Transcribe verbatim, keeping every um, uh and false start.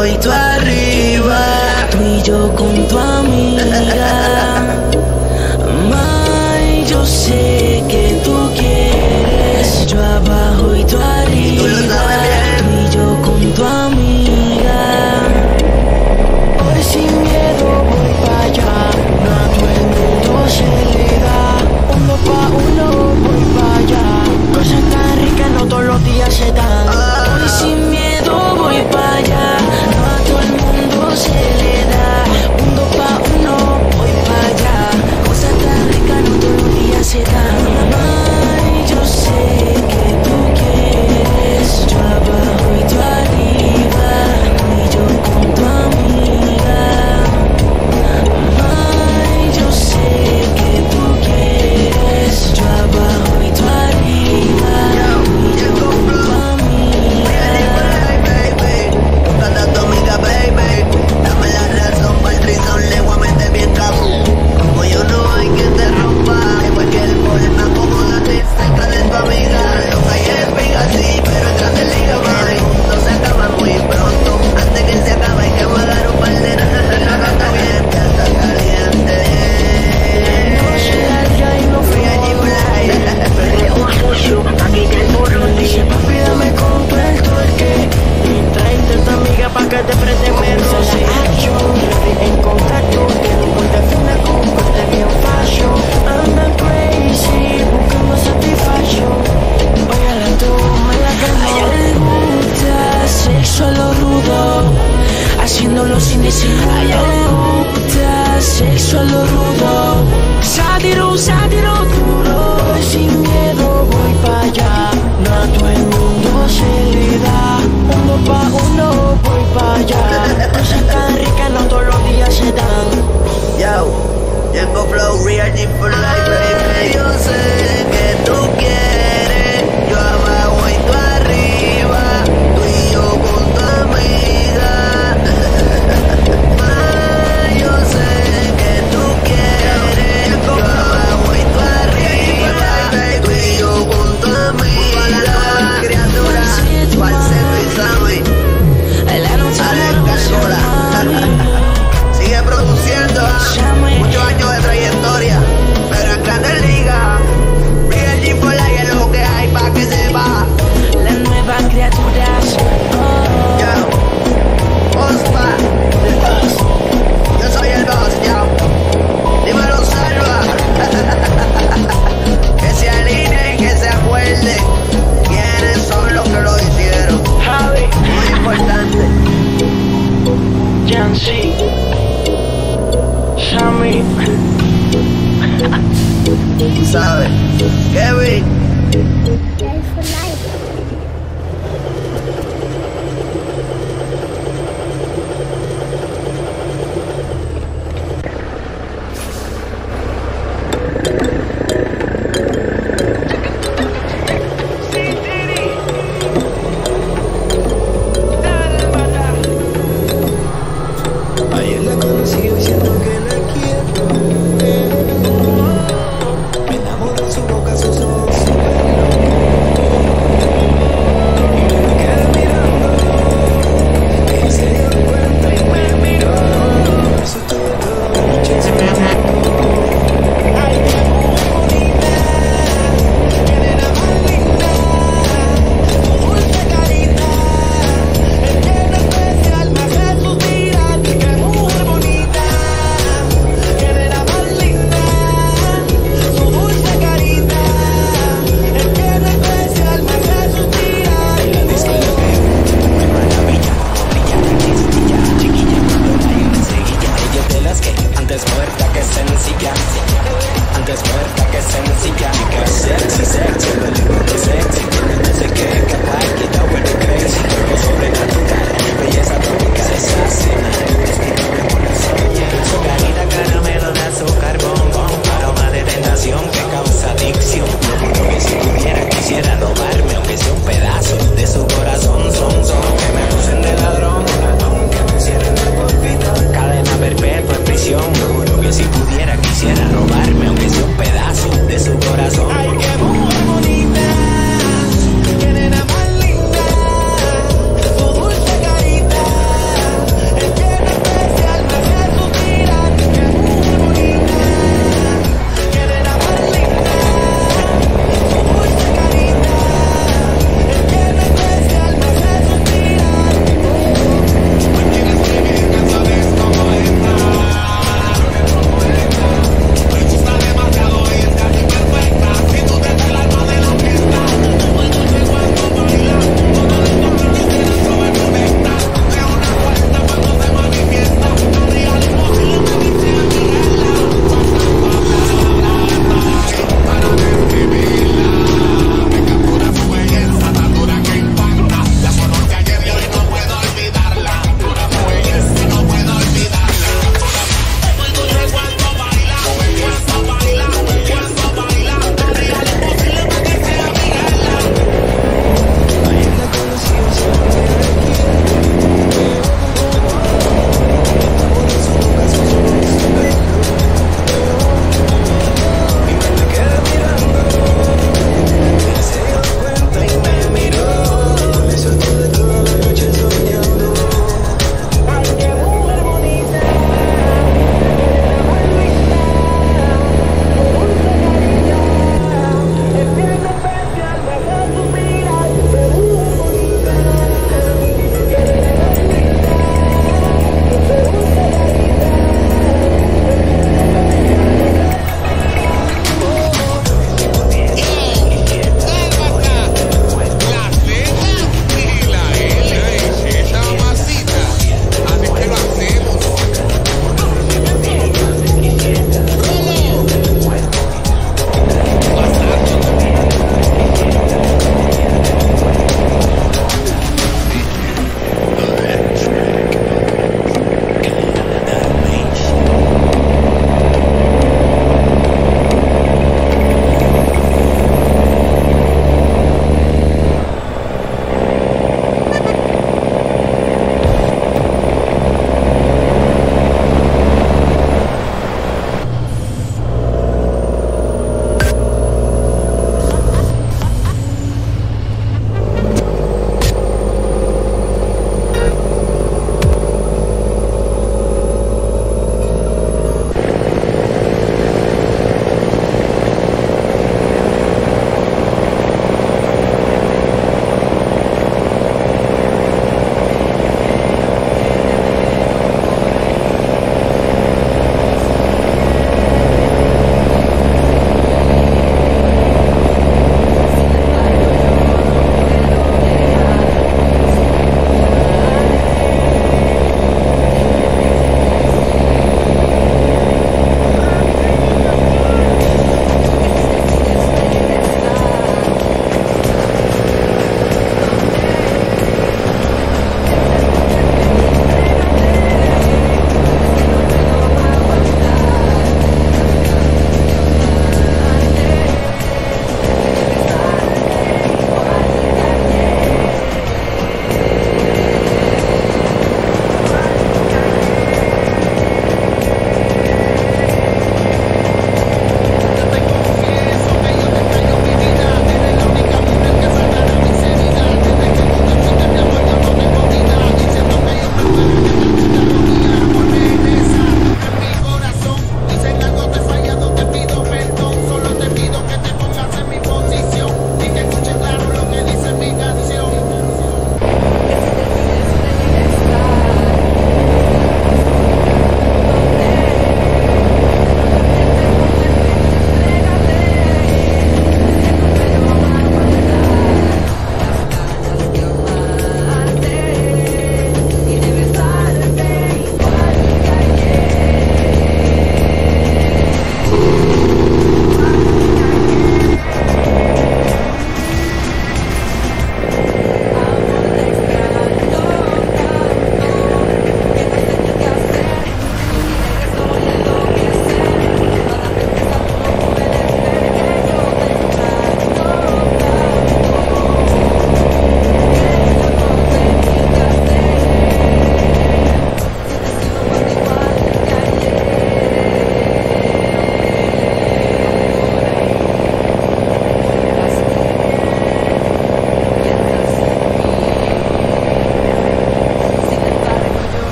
abajo y tú arriba. Tú y yo con tu amiga. May, yo sé que tú quieres. Yo abajo y tú arriba. Tú lo sabes bien. Tú y yo con tu amiga. Hoy sin miedo voy pa' allá. No a todo el mundo se le da. Uno pa' uno voy pa' allá. Cosas tan ricas no todos los días se dan. Hoy sin miedo voy pa' allá. No a todo el mundo se le da. Uno pa' uno voy pa' allá. Cosas tan ricas no todos los días se dan. Ay, yo sé que tú quieres. Yo abajo y tú arriba. Tú y yo con tu amiga. Ay, yo sé que tú quieres. Yo abajo y tú arriba. Tú y yo con tu amiga. Buscando a tu amiga, baby. Dame la razón para el trisón, leguamente bien tabú. Como yo no hay que te rompa. De cualquier forma, acomódate cerca de tu amiga. Lo que hay es pica, sí, pero entras en liga, mami. No se acaba muy pronto. Antes que se acabe, hay que pagar un par de noches. La gata bien, ya está caliente. No se larga y no Free allí por ahí. Aquí te borro. Dice papi, dame con el torque. Y tráete a tu amiga pa' que te preste menos. En contacto, quiero ponte fina con corte bien fashion. Andan crazy, buscando satisfaction. Báilala tú, la que no. A ella le gusta sexo a lo rudo, haciéndolo sin disimulo. A ella le gusta sexo a lo rudo. Sátiro, sátiro duro. Voy sin miedo, voy pa' allá. No a todo el mundo se le da. Uno pa' uno, voy pa' allá. Cosas tan ricas no todos los días se dan. Yo, Django Flow, Real G for life, baby. Yo sé que tú quieres. Yo abajo y tú arriba. Tú y yo con tu amiga. Ma, yo sé que tú quieres. Yo abajo y tú arriba. Tú y yo con tu amiga. Criatura, Falseto y Sammy. La noche Alex Cargola. Sigue produciendo, ¿ah? Muchos años de trayectoria, pero en Grandes Ligas. Real G for life es lo que hay pa' que sepa. las nuevas criaturas. Oh. Yo, Ospa, el boss. Yo soy el boss, yo. Dímelo, salva. Que se alineen, que se acuerden quiénes son los que lo hicieron. Javi, Muy importante. Jancy, Sammy. Tú sabes, Kevin.